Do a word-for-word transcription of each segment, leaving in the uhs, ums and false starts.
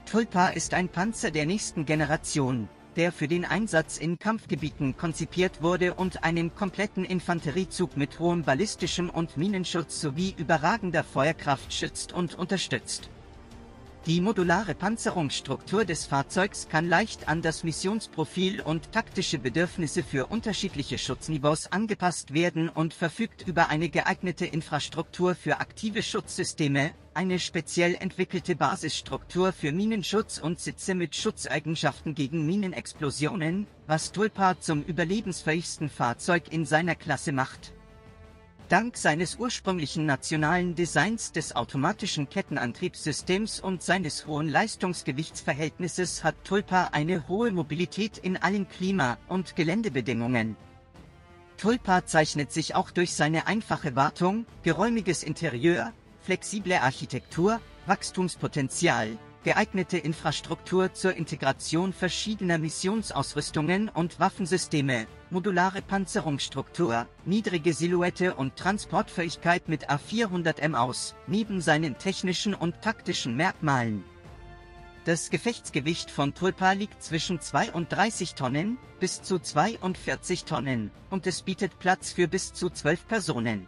Tulpa ist ein Panzer der nächsten Generation, der für den Einsatz in Kampfgebieten konzipiert wurde und einen kompletten Infanteriezug mit hohem ballistischem und Minenschutz sowie überragender Feuerkraft schützt und unterstützt. Die modulare Panzerungsstruktur des Fahrzeugs kann leicht an das Missionsprofil und taktische Bedürfnisse für unterschiedliche Schutzniveaus angepasst werden und verfügt über eine geeignete Infrastruktur für aktive Schutzsysteme, eine speziell entwickelte Basisstruktur für Minenschutz und Sitze mit Schutzeigenschaften gegen Minenexplosionen, was Tulpa zum überlebensfähigsten Fahrzeug in seiner Klasse macht. Dank seines ursprünglichen nationalen Designs des automatischen Kettenantriebssystems und seines hohen Leistungsgewichtsverhältnisses hat Tulpa eine hohe Mobilität in allen Klima- und Geländebedingungen. Tulpa zeichnet sich auch durch seine einfache Wartung, geräumiges Interieur, flexible Architektur, Wachstumspotenzial, geeignete Infrastruktur zur Integration verschiedener Missionsausrüstungen und Waffensysteme, modulare Panzerungsstruktur, niedrige Silhouette und Transportfähigkeit mit A vierhundert Meter aus, neben seinen technischen und taktischen Merkmalen. Das Gefechtsgewicht von Tulpa liegt zwischen zweiunddreißig Tonnen bis zu zweiundvierzig Tonnen und es bietet Platz für bis zu zwölf Personen.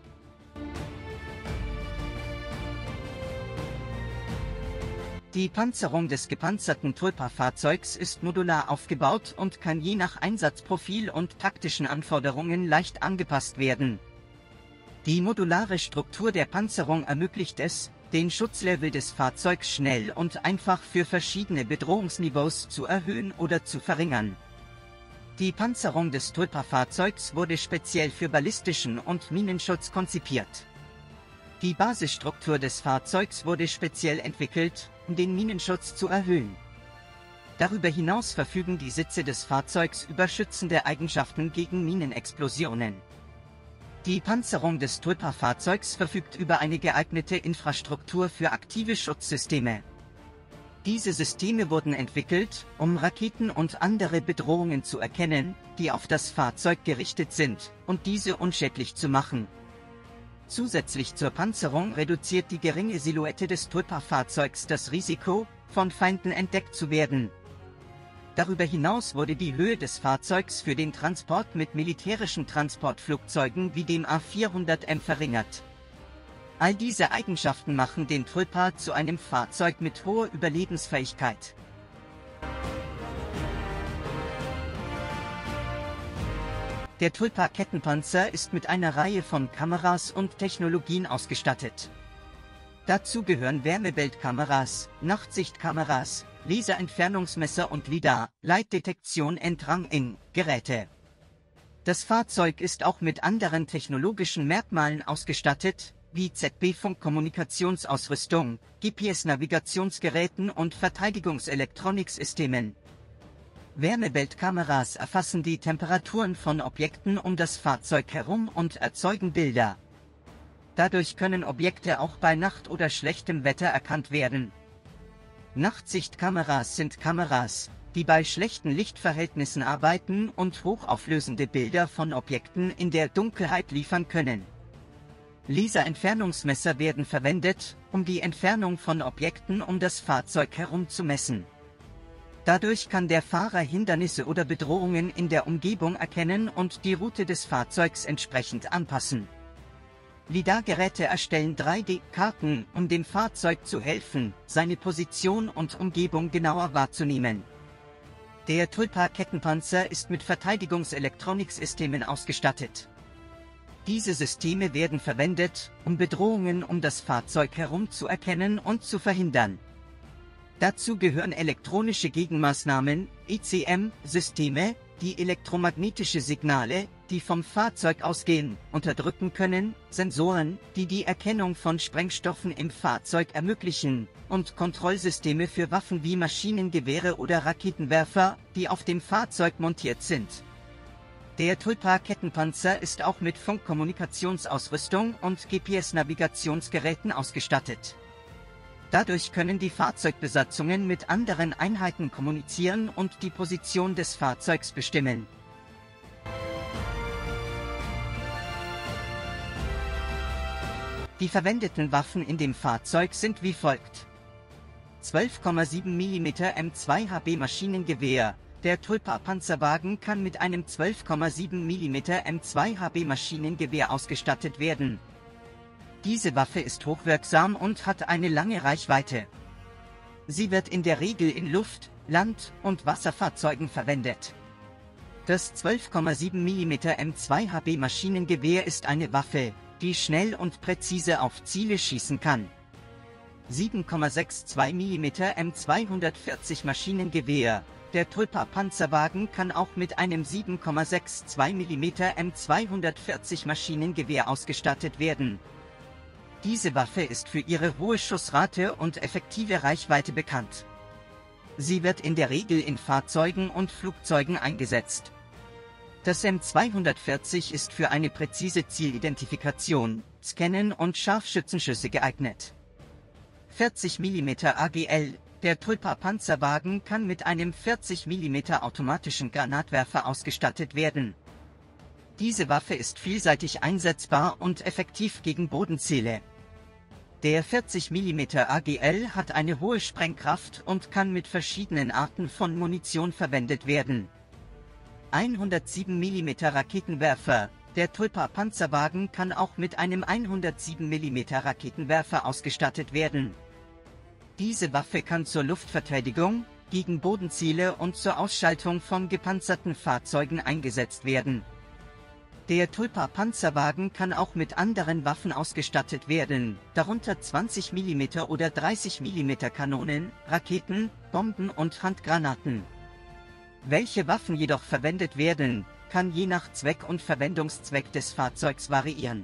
Die Panzerung des gepanzerten Tulpa-Fahrzeugs ist modular aufgebaut und kann je nach Einsatzprofil und taktischen Anforderungen leicht angepasst werden. Die modulare Struktur der Panzerung ermöglicht es, den Schutzlevel des Fahrzeugs schnell und einfach für verschiedene Bedrohungsniveaus zu erhöhen oder zu verringern. Die Panzerung des Tulpa-Fahrzeugs wurde speziell für ballistischen und Minenschutz konzipiert. Die Basisstruktur des Fahrzeugs wurde speziell entwickelt, um den Minenschutz zu erhöhen. Darüber hinaus verfügen die Sitze des Fahrzeugs über schützende Eigenschaften gegen Minenexplosionen. Die Panzerung des Tulpa-Fahrzeugs verfügt über eine geeignete Infrastruktur für aktive Schutzsysteme. Diese Systeme wurden entwickelt, um Raketen und andere Bedrohungen zu erkennen, die auf das Fahrzeug gerichtet sind, und diese unschädlich zu machen. Zusätzlich zur Panzerung reduziert die geringe Silhouette des Tulpa-Fahrzeugs das Risiko, von Feinden entdeckt zu werden. Darüber hinaus wurde die Höhe des Fahrzeugs für den Transport mit militärischen Transportflugzeugen wie dem A vierhundert M verringert. All diese Eigenschaften machen den Tulpa zu einem Fahrzeug mit hoher Überlebensfähigkeit. Der Tulpa-Kettenpanzer ist mit einer Reihe von Kameras und Technologien ausgestattet. Dazu gehören Wärmebildkameras, Nachtsichtkameras, Laserentfernungsmesser und LiDAR, Leitdetektion Entrang-in Geräte. Das Fahrzeug ist auch mit anderen technologischen Merkmalen ausgestattet, wie Z B-Funkkommunikationsausrüstung, G P S-Navigationsgeräten und Verteidigungselektroniksystemen. Wärmebildkameras erfassen die Temperaturen von Objekten um das Fahrzeug herum und erzeugen Bilder. Dadurch können Objekte auch bei Nacht oder schlechtem Wetter erkannt werden. Nachtsichtkameras sind Kameras, die bei schlechten Lichtverhältnissen arbeiten und hochauflösende Bilder von Objekten in der Dunkelheit liefern können. Laserentfernungsmesser werden verwendet, um die Entfernung von Objekten um das Fahrzeug herum zu messen. Dadurch kann der Fahrer Hindernisse oder Bedrohungen in der Umgebung erkennen und die Route des Fahrzeugs entsprechend anpassen. LiDAR-Geräte erstellen drei D-Karten, um dem Fahrzeug zu helfen, seine Position und Umgebung genauer wahrzunehmen. Der Tulpa-Kettenpanzer ist mit Verteidigungselektroniksystemen ausgestattet. Diese Systeme werden verwendet, um Bedrohungen um das Fahrzeug herum zu erkennen und zu verhindern. Dazu gehören elektronische Gegenmaßnahmen, E C M-Systeme, die elektromagnetische Signale, die vom Fahrzeug ausgehen, unterdrücken können, Sensoren, die die Erkennung von Sprengstoffen im Fahrzeug ermöglichen, und Kontrollsysteme für Waffen wie Maschinengewehre oder Raketenwerfer, die auf dem Fahrzeug montiert sind. Der Tulpa-Kettenpanzer ist auch mit Funkkommunikationsausrüstung und G P S-Navigationsgeräten ausgestattet. Dadurch können die Fahrzeugbesatzungen mit anderen Einheiten kommunizieren und die Position des Fahrzeugs bestimmen. Die verwendeten Waffen in dem Fahrzeug sind wie folgt: zwölf Komma sieben Millimeter M zwei H B Maschinengewehr. Der Tulpa-Panzerwagen kann mit einem zwölf Komma sieben Millimeter M zwei H B Maschinengewehr ausgestattet werden. Diese Waffe ist hochwirksam und hat eine lange Reichweite. Sie wird in der Regel in Luft-, Land- und Wasserfahrzeugen verwendet. Das zwölf Komma sieben Millimeter M zwei H B Maschinengewehr ist eine Waffe, die schnell und präzise auf Ziele schießen kann. sieben Komma zweiundsechzig Millimeter M zweihundertvierzig Maschinengewehr. Der Tulpa-Panzerwagen kann auch mit einem sieben Komma zweiundsechzig Millimeter M zweihundertvierzig Maschinengewehr ausgestattet werden. Diese Waffe ist für ihre hohe Schussrate und effektive Reichweite bekannt. Sie wird in der Regel in Fahrzeugen und Flugzeugen eingesetzt. Das M zweihundertvierzig ist für eine präzise Zielidentifikation, Scannen und Scharfschützenschüsse geeignet. vierzig Millimeter A G L. Der Tulpa-Panzerwagen kann mit einem vierzig Millimeter automatischen Granatwerfer ausgestattet werden. Diese Waffe ist vielseitig einsetzbar und effektiv gegen Bodenziele. Der vierzig Millimeter A G L hat eine hohe Sprengkraft und kann mit verschiedenen Arten von Munition verwendet werden. hundertsieben Millimeter Raketenwerfer. Der Tulpa-Panzerwagen kann auch mit einem hundertsieben Millimeter Raketenwerfer ausgestattet werden. Diese Waffe kann zur Luftverteidigung, gegen Bodenziele und zur Ausschaltung von gepanzerten Fahrzeugen eingesetzt werden. Der Tulpa-Panzerwagen kann auch mit anderen Waffen ausgestattet werden, darunter zwanzig Millimeter oder dreißig Millimeter Kanonen, Raketen, Bomben und Handgranaten. Welche Waffen jedoch verwendet werden, kann je nach Zweck und Verwendungszweck des Fahrzeugs variieren.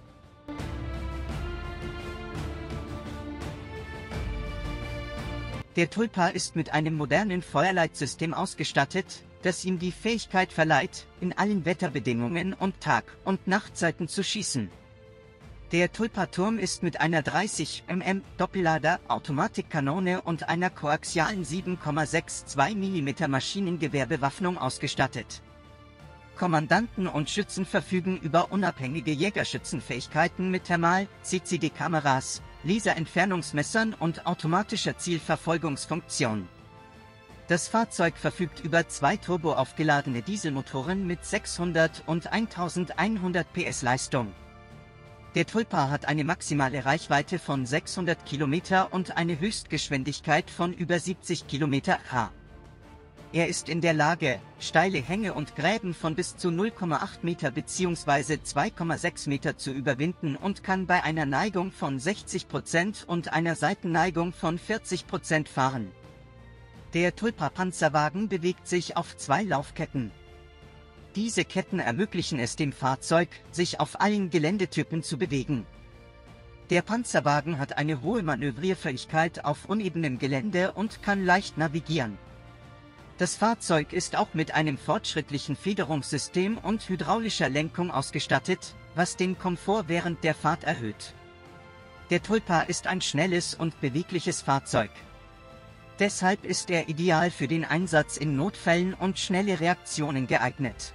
Der Tulpa ist mit einem modernen Feuerleitsystem ausgestattet, das ihm die Fähigkeit verleiht, in allen Wetterbedingungen und Tag- und Nachtzeiten zu schießen. Der Tulpa-Turm ist mit einer dreißig Millimeter Doppellader Automatikkanone und einer koaxialen sieben Komma zweiundsechzig Millimeter Maschinengewehrbewaffnung ausgestattet. Kommandanten und Schützen verfügen über unabhängige Jägerschützenfähigkeiten mit Thermal-, C C D-Kameras, Laserentfernungsmessern und automatischer Zielverfolgungsfunktion. Das Fahrzeug verfügt über zwei turboaufgeladene Dieselmotoren mit sechshundert und eintausendeinhundert P S Leistung. Der Tulpa hat eine maximale Reichweite von sechshundert Kilometer und eine Höchstgeschwindigkeit von über siebzig Kilometer pro Stunde. Er ist in der Lage, steile Hänge und Gräben von bis zu null Komma acht Meter bzw. zwei Komma sechs Meter zu überwinden und kann bei einer Neigung von sechzig Prozent und einer Seitenneigung von vierzig Prozent fahren. Der Tulpa-Panzerwagen bewegt sich auf zwei Laufketten. Diese Ketten ermöglichen es dem Fahrzeug, sich auf allen Geländetypen zu bewegen. Der Panzerwagen hat eine hohe Manövrierfähigkeit auf unebenem Gelände und kann leicht navigieren. Das Fahrzeug ist auch mit einem fortschrittlichen Federungssystem und hydraulischer Lenkung ausgestattet, was den Komfort während der Fahrt erhöht. Der Tulpa ist ein schnelles und bewegliches Fahrzeug. Deshalb ist er ideal für den Einsatz in Notfällen und schnelle Reaktionen geeignet.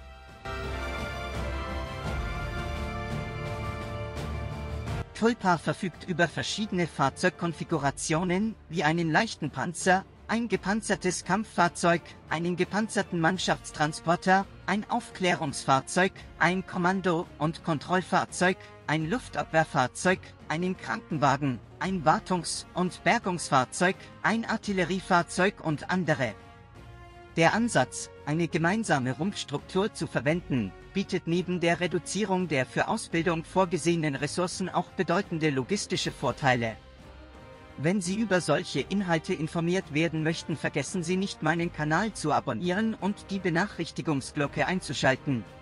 Tulpa verfügt über verschiedene Fahrzeugkonfigurationen, wie einen leichten Panzer, ein gepanzertes Kampffahrzeug, einen gepanzerten Mannschaftstransporter, ein Aufklärungsfahrzeug, ein Kommando- und Kontrollfahrzeug, ein Luftabwehrfahrzeug, einen Krankenwagen, ein Wartungs- und Bergungsfahrzeug, ein Artilleriefahrzeug und andere. Der Ansatz, eine gemeinsame Rumpfstruktur zu verwenden, bietet neben der Reduzierung der für Ausbildung vorgesehenen Ressourcen auch bedeutende logistische Vorteile. Wenn Sie über solche Inhalte informiert werden möchten, vergessen Sie nicht, meinen Kanal zu abonnieren und die Benachrichtigungsglocke einzuschalten.